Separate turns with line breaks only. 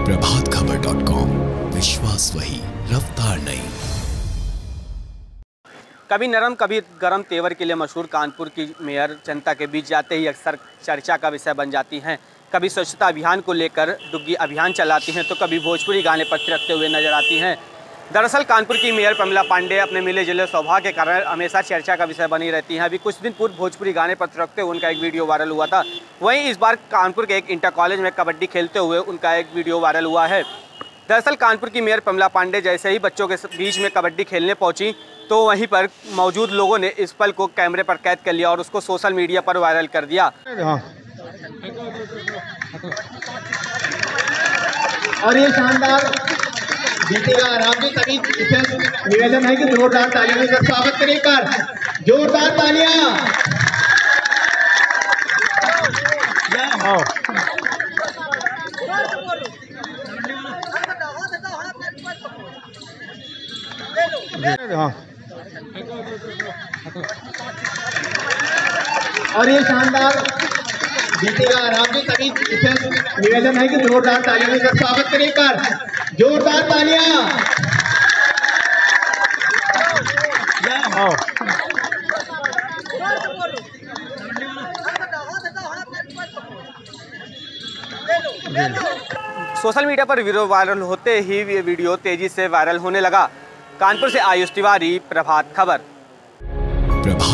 प्रभातखबर.com, विश्वास वही, रफ्तार नहीं।
कभी नरम कभी गरम तेवर के लिए मशहूर कानपुर की मेयर जनता के बीच जाते ही अक्सर चर्चा का विषय बन जाती हैं। कभी स्वच्छता अभियान को लेकर डुग्गी अभियान चलाती हैं तो कभी भोजपुरी गाने पर थिरकते हुए नजर आती हैं। दरअसल कानपुर की मेयर प्रमिला पांडे अपने मिले जुले स्वभाव के कारण हमेशा चर्चा का विषय बनी रहती हैं। अभी कुछ दिन पूर्व भोजपुरी गाने पर थिरकते हुए उनका एक वीडियो वायरल हुआ था। वहीं इस बार कानपुर के एक इंटर कॉलेज में कबड्डी खेलते हुए उनका एक वीडियो वायरल हुआ है। दरअसल कानपुर की मेयर प्रमिला पांडे जैसे ही बच्चों के बीच में कबड्डी खेलने पहुंची तो वहीं पर मौजूद लोगों ने इस पल को कैमरे पर कैद कर लिया और उसको सोशल मीडिया पर वायरल कर दिया।
और ये शानदार जीतेगा आराम से। सभी निवेदन है कि जोरदार तालियों से स्वागत करें। कर जोरदार तालियां। और ये शानदार जीतेगा आराम से। सभी निवेदन है कि जोरदार तालियों से स्वागत करें। कर जोरदार तालियां।
सोशल मीडिया पर वीडियो वायरल होते ही ये वीडियो तेजी से वायरल होने लगा। कानपुर से आयुष तिवारी, प्रभात खबर।